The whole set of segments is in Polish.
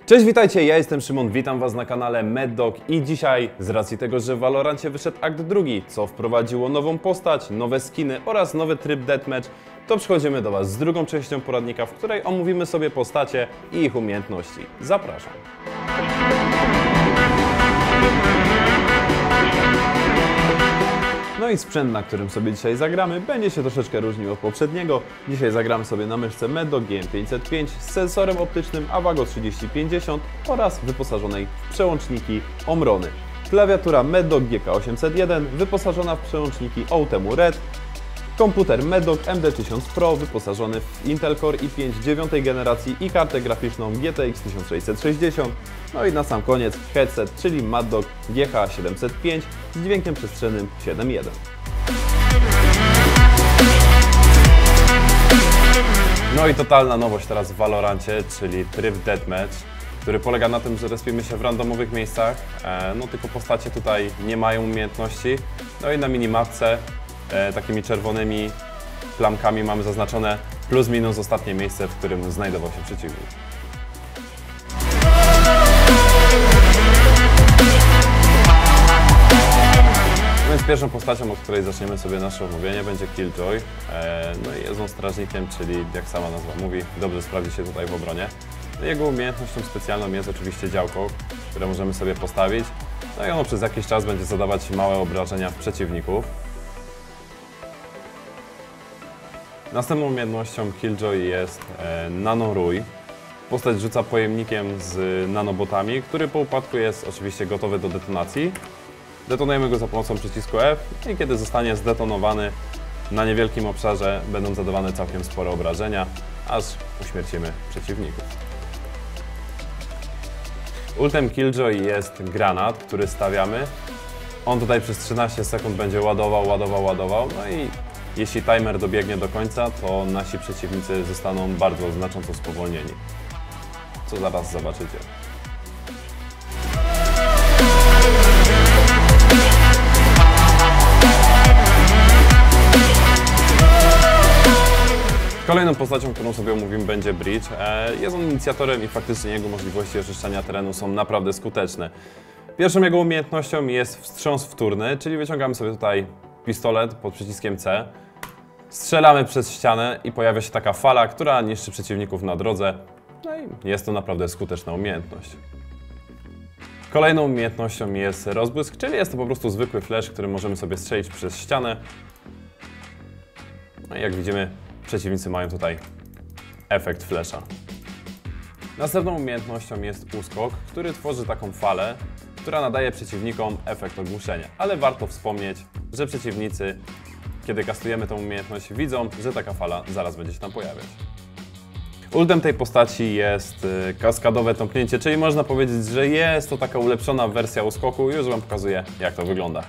Cześć, witajcie, ja jestem Szymon, witam Was na kanale MedDog i dzisiaj, z racji tego, że w Valorancie wyszedł akt drugi, co wprowadziło nową postać, nowe skiny oraz nowy tryb Deathmatch, to przychodzimy do Was z drugą częścią poradnika, w której omówimy sobie postacie i ich umiejętności. Zapraszam. No i sprzęt, na którym sobie dzisiaj zagramy, będzie się troszeczkę różnił od poprzedniego. Dzisiaj zagramy sobie na myszce MedDog GM505 z sensorem optycznym Avago 3050 oraz wyposażonej w przełączniki Omrony. Klawiatura MedDog GK801 wyposażona w przełączniki Outemu Red. Komputer MedDog MD1000 Pro wyposażony w Intel Core i5 9 generacji i kartę graficzną GTX 1660. No i na sam koniec headset, czyli MadDog GH705 z dźwiękiem przestrzennym 7.1. No i totalna nowość teraz w Valorancie, czyli tryb Deathmatch, który polega na tym, że respimy się w randomowych miejscach, no tylko postacie tutaj nie mają umiejętności. No i na minimapce takimi czerwonymi plamkami mamy zaznaczone plus minus ostatnie miejsce, w którym znajdował się przeciwnik. No więc pierwszą postacią, od której zaczniemy sobie nasze omówienie, będzie Killjoy. No i jest on strażnikiem, czyli jak sama nazwa mówi, dobrze sprawdzi się tutaj w obronie. No jego umiejętnością specjalną jest oczywiście działko, które możemy sobie postawić. No i ono przez jakiś czas będzie zadawać małe obrażenia w przeciwników. Następną umiejętnością Killjoy jest Nanorój. Postać rzuca pojemnikiem z nanobotami, który po upadku jest oczywiście gotowy do detonacji. Detonujemy go za pomocą przycisku F i kiedy zostanie zdetonowany na niewielkim obszarze będą zadawane całkiem spore obrażenia, aż uśmiercimy przeciwników. Ultem Killjoy jest granat, który stawiamy. On tutaj przez 13 sekund będzie ładował, no i jeśli timer dobiegnie do końca, to nasi przeciwnicy zostaną bardzo znacząco spowolnieni, co zaraz zobaczycie. Kolejną postacią, którą sobie omówimy, będzie Bridge. Jest on inicjatorem i faktycznie jego możliwości oczyszczania terenu są naprawdę skuteczne. Pierwszą jego umiejętnością jest wstrząs wtórny, czyli wyciągamy sobie tutaj pistolet pod przyciskiem C. Strzelamy przez ścianę i pojawia się taka fala, która niszczy przeciwników na drodze. No i jest to naprawdę skuteczna umiejętność. Kolejną umiejętnością jest rozbłysk, czyli jest to po prostu zwykły flash, który możemy sobie strzelić przez ścianę. No i jak widzimy, przeciwnicy mają tutaj efekt flasha. Następną umiejętnością jest uskok, który tworzy taką falę, która nadaje przeciwnikom efekt ogłuszenia. Ale warto wspomnieć, że przeciwnicy, kiedy kastujemy tę umiejętność, widzą, że taka fala zaraz będzie się tam pojawiać. Ultem tej postaci jest kaskadowe tąpnięcie, czyli można powiedzieć, że jest to taka ulepszona wersja uskoku. Już Wam pokazuję, jak to wygląda.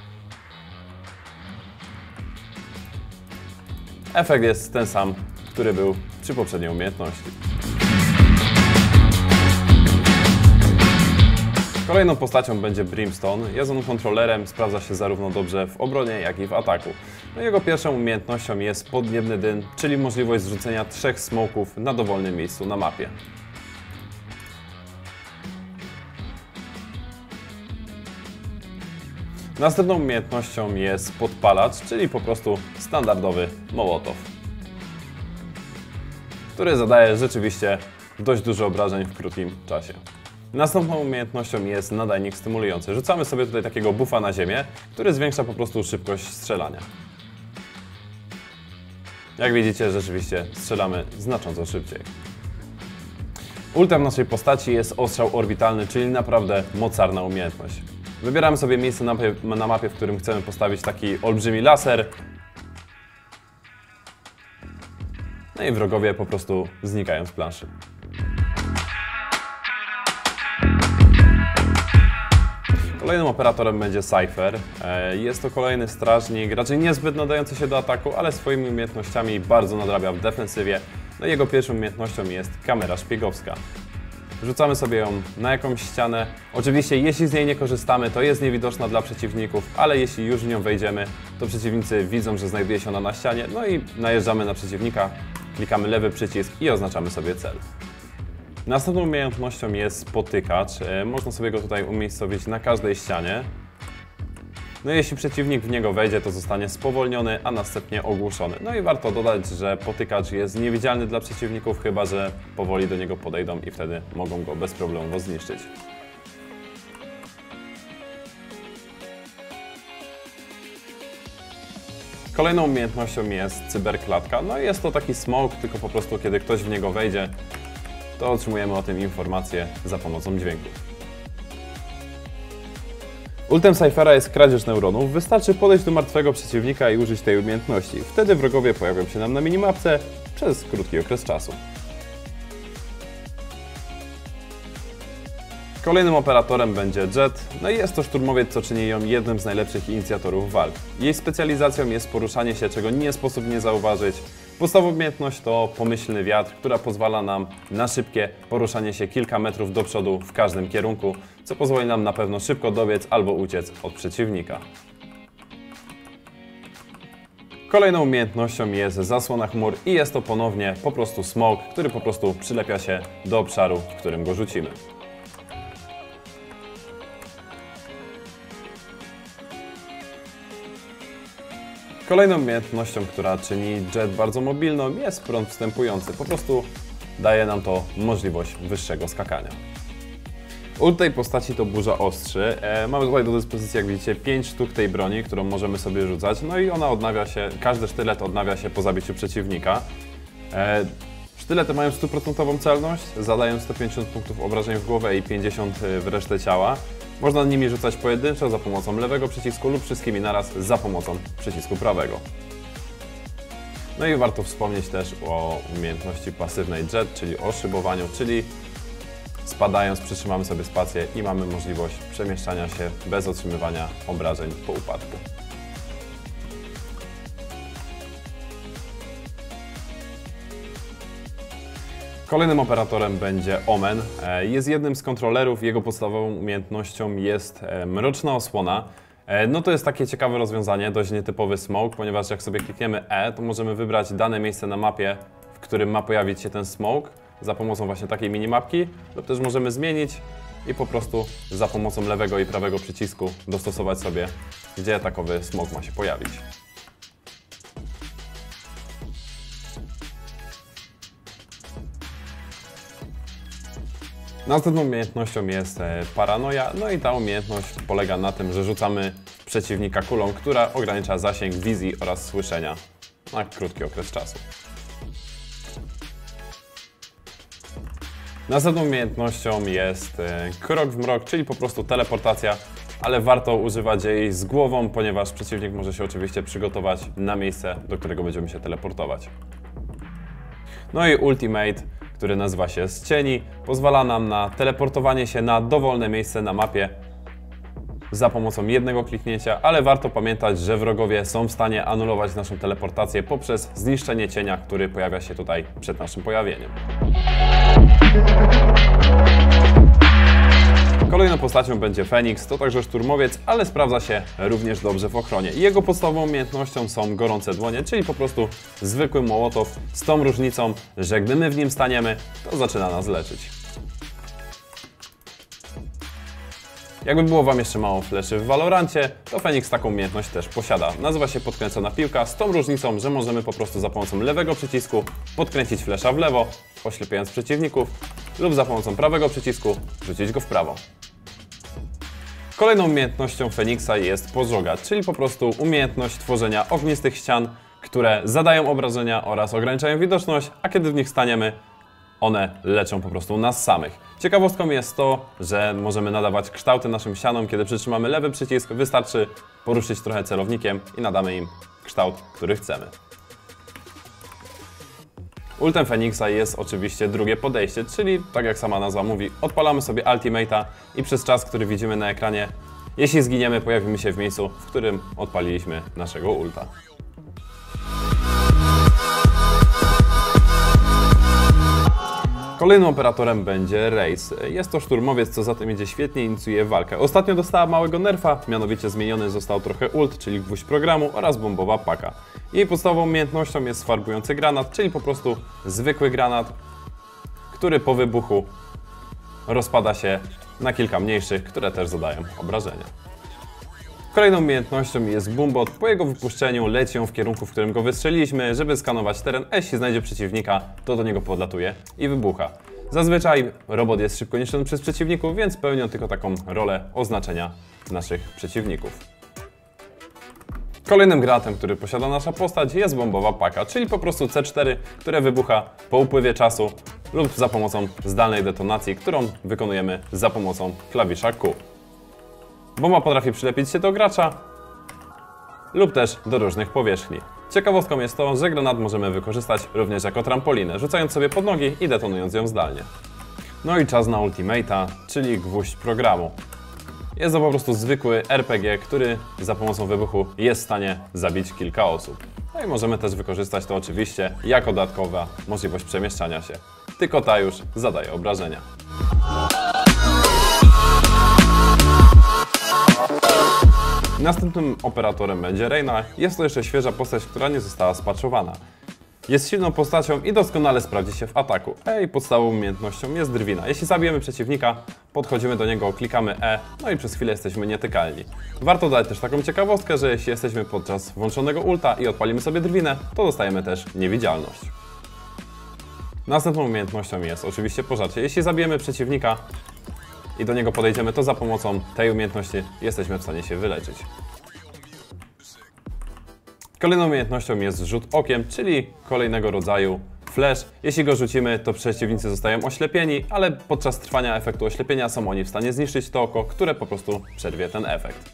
Efekt jest ten sam, który był przy poprzedniej umiejętności. Kolejną postacią będzie Brimstone. Jest on kontrolerem, sprawdza się zarówno dobrze w obronie, jak i w ataku. No jego pierwszą umiejętnością jest podniebny dym, czyli możliwość zrzucenia 3 smoków na dowolnym miejscu na mapie. Następną umiejętnością jest podpalacz, czyli po prostu standardowy mołotow, który zadaje rzeczywiście dość dużo obrażeń w krótkim czasie. Następną umiejętnością jest nadajnik stymulujący. Rzucamy sobie tutaj takiego buffa na ziemię, który zwiększa po prostu szybkość strzelania. Jak widzicie, rzeczywiście strzelamy znacząco szybciej. Ultem naszej postaci jest ostrzał orbitalny, czyli naprawdę mocarna umiejętność. Wybieramy sobie miejsce na mapie, w którym chcemy postawić taki olbrzymi laser. No i wrogowie po prostu znikają z planszy. Kolejnym operatorem będzie Cypher. Jest to kolejny strażnik, raczej niezbyt nadający się do ataku, ale swoimi umiejętnościami bardzo nadrabia w defensywie. No i jego pierwszą umiejętnością jest kamera szpiegowska. Rzucamy sobie ją na jakąś ścianę. Oczywiście jeśli z niej nie korzystamy, to jest niewidoczna dla przeciwników, ale jeśli już w nią wejdziemy, to przeciwnicy widzą, że znajduje się ona na ścianie, no i najeżdżamy na przeciwnika, klikamy lewy przycisk i oznaczamy sobie cel. Następną umiejętnością jest spotykacz. Można sobie go tutaj umiejscowić na każdej ścianie. No i jeśli przeciwnik w niego wejdzie, to zostanie spowolniony, a następnie ogłuszony. No i warto dodać, że potykacz jest niewidzialny dla przeciwników, chyba że powoli do niego podejdą i wtedy mogą go bez problemu zniszczyć. Kolejną umiejętnością jest cyberklatka. No i jest to taki smoke, tylko po prostu kiedy ktoś w niego wejdzie, to otrzymujemy o tym informację za pomocą dźwięków. Ultem Cyphera jest kradzież neuronów. Wystarczy podejść do martwego przeciwnika i użyć tej umiejętności. Wtedy wrogowie pojawią się nam na minimapce przez krótki okres czasu. Kolejnym operatorem będzie Jet. No i jest to szturmowiec, co czyni ją jednym z najlepszych inicjatorów walk. Jej specjalizacją jest poruszanie się, czego nie sposób nie zauważyć. Podstawowa umiejętność to pomyślny wiatr, która pozwala nam na szybkie poruszanie się kilka metrów do przodu w każdym kierunku, co pozwoli nam na pewno szybko dobiec albo uciec od przeciwnika. Kolejną umiejętnością jest zasłona chmur i jest to ponownie po prostu smoke, który po prostu przylepia się do obszaru, w którym go rzucimy. Kolejną umiejętnością, która czyni Jet bardzo mobilną, jest prąd wstępujący. Po prostu daje nam to możliwość wyższego skakania. Ult tej postaci to burza ostrzy. Mamy tutaj do dyspozycji, jak widzicie, 5 sztuk tej broni, którą możemy sobie rzucać. No i ona odnawia się, każdy sztylet odnawia się po zabiciu przeciwnika. Sztylety mają 100% celność, zadają 150 punktów obrażeń w głowę i 50 w resztę ciała. Można nimi rzucać pojedynczo za pomocą lewego przycisku lub wszystkimi naraz za pomocą przycisku prawego. No i warto wspomnieć też o umiejętności pasywnej Jet, czyli o szybowaniu, czyli spadając przytrzymamy sobie spację i mamy możliwość przemieszczania się bez otrzymywania obrażeń po upadku. Kolejnym operatorem będzie Omen. Jest jednym z kontrolerów, jego podstawową umiejętnością jest mroczna osłona. No to jest takie ciekawe rozwiązanie, dość nietypowy smoke, ponieważ jak sobie klikniemy E, to możemy wybrać dane miejsce na mapie, w którym ma pojawić się ten smoke za pomocą właśnie takiej minimapki, lub też możemy zmienić i po prostu za pomocą lewego i prawego przycisku dostosować sobie, gdzie takowy smoke ma się pojawić. Następną umiejętnością jest paranoja, no i ta umiejętność polega na tym, że rzucamy przeciwnika kulą, która ogranicza zasięg wizji oraz słyszenia na krótki okres czasu. Następną umiejętnością jest krok w mrok, czyli po prostu teleportacja, ale warto używać jej z głową, ponieważ przeciwnik może się oczywiście przygotować na miejsce, do którego będziemy się teleportować. No i ultimate, który nazywa się z cieni, pozwala nam na teleportowanie się na dowolne miejsce na mapie za pomocą jednego kliknięcia, ale warto pamiętać, że wrogowie są w stanie anulować naszą teleportację poprzez zniszczenie cienia, który pojawia się tutaj przed naszym pojawieniem. Kolejną postacią będzie Feniks, to także szturmowiec, ale sprawdza się również dobrze w ochronie. Jego podstawową umiejętnością są gorące dłonie, czyli po prostu zwykły mołotow z tą różnicą, że gdy my w nim staniemy, to zaczyna nas leczyć. Jakby było Wam jeszcze mało fleszy w Valorancie, to Feniks taką umiejętność też posiada. Nazywa się podkręcona piłka, z tą różnicą, że możemy po prostu za pomocą lewego przycisku podkręcić flesza w lewo, oślepiając przeciwników, lub za pomocą prawego przycisku rzucić go w prawo. Kolejną umiejętnością Feniksa jest pożoga, czyli po prostu umiejętność tworzenia ognistych ścian, które zadają obrażenia oraz ograniczają widoczność, a kiedy w nich staniemy, one leczą po prostu nas samych. Ciekawostką jest to, że możemy nadawać kształty naszym ścianom, kiedy przytrzymamy lewy przycisk, wystarczy poruszyć trochę celownikiem i nadamy im kształt, który chcemy. Ultem Feniksa jest oczywiście drugie podejście, czyli tak jak sama nazwa mówi, odpalamy sobie Ultimate'a i przez czas, który widzimy na ekranie, jeśli zginiemy, pojawimy się w miejscu, w którym odpaliliśmy naszego ulta. Kolejnym operatorem będzie Raze. Jest to szturmowiec, co za tym idzie świetnie inicjuje walkę. Ostatnio dostała małego nerfa, mianowicie zmieniony został trochę ult, czyli gwóźdź programu oraz bombowa paka. Jej podstawową umiejętnością jest farbujący granat, czyli po prostu zwykły granat, który po wybuchu rozpada się na kilka mniejszych, które też zadają obrażenia. Kolejną umiejętnością jest Boombot. Po jego wypuszczeniu leci on w kierunku, w którym go wystrzeliliśmy, żeby skanować teren, a jeśli znajdzie przeciwnika, to do niego podlatuje i wybucha. Zazwyczaj robot jest szybko niszczony przez przeciwników, więc pełni on tylko taką rolę oznaczenia naszych przeciwników. Kolejnym granatem, który posiada nasza postać, jest bombowa paka, czyli po prostu C4, które wybucha po upływie czasu lub za pomocą zdalnej detonacji, którą wykonujemy za pomocą klawisza Q. Bomba potrafi przylepić się do gracza lub też do różnych powierzchni. Ciekawostką jest to, że granat możemy wykorzystać również jako trampolinę, rzucając sobie pod nogi i detonując ją zdalnie. No i czas na Ultimate'a, czyli gwóźdź programu. Jest to po prostu zwykły RPG, który za pomocą wybuchu jest w stanie zabić kilka osób. No i możemy też wykorzystać to oczywiście jako dodatkowa możliwość przemieszczania się. Tylko ta już zadaje obrażenia. Następnym operatorem będzie Reina. Jest to jeszcze świeża postać, która nie została spatchowana. Jest silną postacią i doskonale sprawdzi się w ataku. Jej podstawową umiejętnością jest drwina. Jeśli zabijemy przeciwnika, podchodzimy do niego, klikamy E, no i przez chwilę jesteśmy nietykalni. Warto dodać też taką ciekawostkę, że jeśli jesteśmy podczas włączonego ulta i odpalimy sobie drwinę, to dostajemy też niewidzialność. Następną umiejętnością jest oczywiście pożarcie. Jeśli zabijemy przeciwnika i do niego podejdziemy, to za pomocą tej umiejętności jesteśmy w stanie się wyleczyć. Kolejną umiejętnością jest rzut okiem, czyli kolejnego rodzaju flash. Jeśli go rzucimy, to przeciwnicy zostają oślepieni, ale podczas trwania efektu oślepienia są oni w stanie zniszczyć to oko, które po prostu przerwie ten efekt.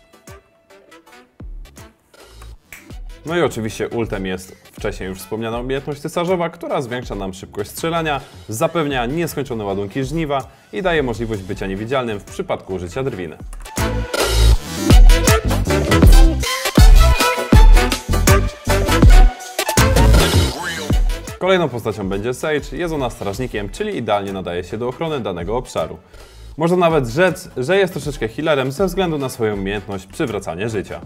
No i oczywiście ultem jest wcześniej już wspomniana umiejętność cesarzowa, która zwiększa nam szybkość strzelania, zapewnia nieskończone ładunki żniwa i daje możliwość bycia niewidzialnym w przypadku użycia drwiny. Kolejną postacią będzie Sage. Jest ona strażnikiem, czyli idealnie nadaje się do ochrony danego obszaru. Można nawet rzec, że jest troszeczkę healerem ze względu na swoją umiejętność przywracania życia.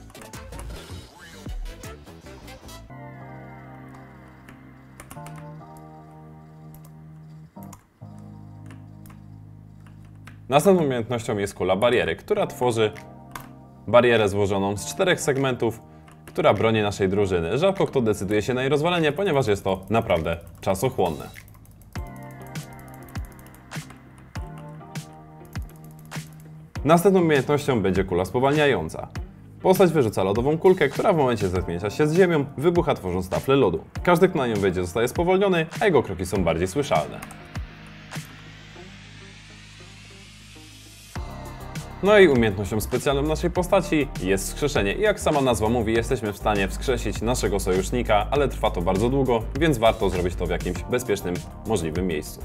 Następną umiejętnością jest kula bariery, która tworzy barierę złożoną z 4 segmentów, która broni naszej drużyny. Rzadko kto decyduje się na jej rozwalenie, ponieważ jest to naprawdę czasochłonne. Następną umiejętnością będzie kula spowalniająca. Postać wyrzuca lodową kulkę, która w momencie zetknięcia się z ziemią wybucha, tworząc taflę lodu. Każdy, kto na nią wejdzie, zostaje spowolniony, a jego kroki są bardziej słyszalne. No i umiejętnością specjalną naszej postaci jest wskrzeszenie. I jak sama nazwa mówi, jesteśmy w stanie wskrzesić naszego sojusznika, ale trwa to bardzo długo, więc warto zrobić to w jakimś bezpiecznym, możliwym miejscu.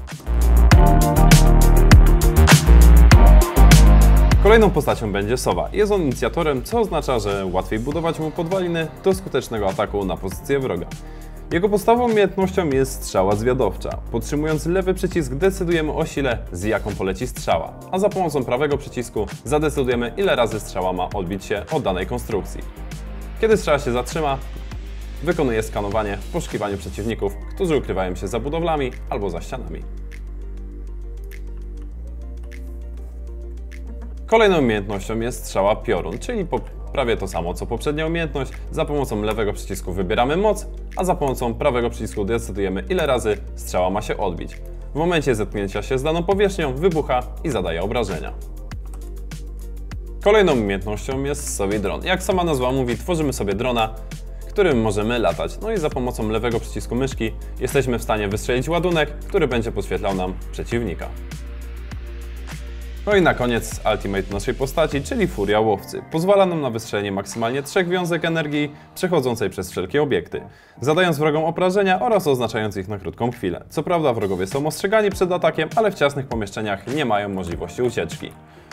Kolejną postacią będzie Sowa. Jest on inicjatorem, co oznacza, że łatwiej budować mu podwaliny do skutecznego ataku na pozycję wroga. Jego podstawową umiejętnością jest strzała zwiadowcza. Podtrzymując lewy przycisk decydujemy o sile, z jaką poleci strzała, a za pomocą prawego przycisku zadecydujemy, ile razy strzała ma odbić się od danej konstrukcji. Kiedy strzała się zatrzyma, wykonuje skanowanie w poszukiwaniu przeciwników, którzy ukrywają się za budowlami albo za ścianami. Kolejną umiejętnością jest strzała piorun, czyli prawie to samo co poprzednia umiejętność. Za pomocą lewego przycisku wybieramy moc, a za pomocą prawego przycisku decydujemy, ile razy strzała ma się odbić. W momencie zetknięcia się z daną powierzchnią wybucha i zadaje obrażenia. Kolejną umiejętnością jest sobie dron. Jak sama nazwa mówi, tworzymy sobie drona, którym możemy latać. No i za pomocą lewego przycisku myszki jesteśmy w stanie wystrzelić ładunek, który będzie podświetlał nam przeciwnika. No i na koniec ultimate naszej postaci, czyli Furia Łowcy. Pozwala nam na wystrzelenie maksymalnie 3 wiązek energii przechodzącej przez wszelkie obiekty, zadając wrogom obrażenia oraz oznaczając ich na krótką chwilę. Co prawda wrogowie są ostrzegani przed atakiem, ale w ciasnych pomieszczeniach nie mają możliwości ucieczki.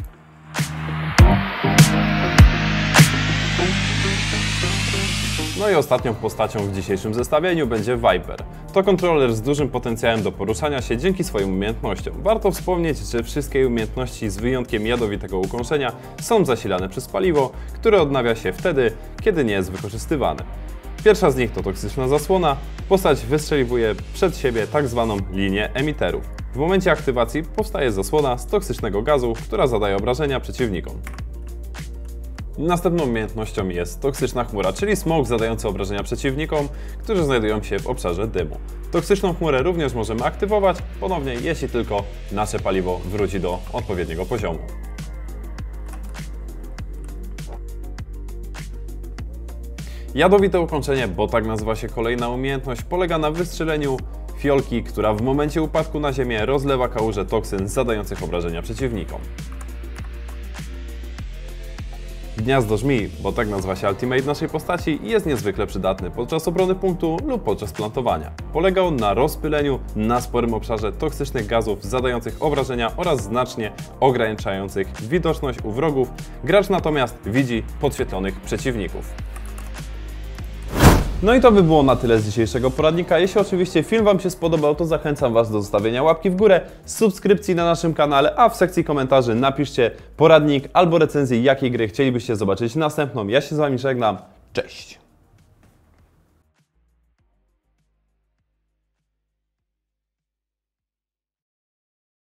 No i ostatnią postacią w dzisiejszym zestawieniu będzie Viper. To kontroler z dużym potencjałem do poruszania się dzięki swoim umiejętnościom. Warto wspomnieć, że wszystkie umiejętności z wyjątkiem jadowitego ukąszenia są zasilane przez paliwo, które odnawia się wtedy, kiedy nie jest wykorzystywane. Pierwsza z nich to toksyczna zasłona. Postać wystrzeliwuje przed siebie tak zwaną linię emiterów. W momencie aktywacji powstaje zasłona z toksycznego gazu, która zadaje obrażenia przeciwnikom. Następną umiejętnością jest toksyczna chmura, czyli smog zadający obrażenia przeciwnikom, którzy znajdują się w obszarze dymu. Toksyczną chmurę również możemy aktywować ponownie, jeśli tylko nasze paliwo wróci do odpowiedniego poziomu. Jadowite ukończenie, bo tak nazywa się kolejna umiejętność, polega na wystrzeleniu fiolki, która w momencie upadku na ziemię rozlewa kałużę toksyn zadających obrażenia przeciwnikom. Gniazdo żmii, bo tak nazywa się ultimate naszej postaci, jest niezwykle przydatny podczas obrony punktu lub podczas plantowania. Polega on na rozpyleniu na sporym obszarze toksycznych gazów zadających obrażenia oraz znacznie ograniczających widoczność u wrogów. Gracz natomiast widzi podświetlonych przeciwników. No i to by było na tyle z dzisiejszego poradnika. Jeśli oczywiście film Wam się spodobał, to zachęcam Was do zostawienia łapki w górę, subskrypcji na naszym kanale, a w sekcji komentarzy napiszcie poradnik albo recenzję, jakiej gry chcielibyście zobaczyć następną. Ja się z Wami żegnam. Cześć!